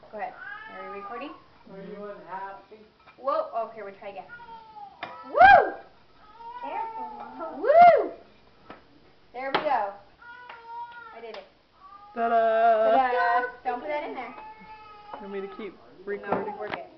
Go ahead. Are you recording? Are you unhappy? Whoa. Oh, here, we'll try again. Woo! Careful. Woo! There we go. I did it. Ta-da! Ta-da! Don't put that in there. You want me to keep No, recording? we're good.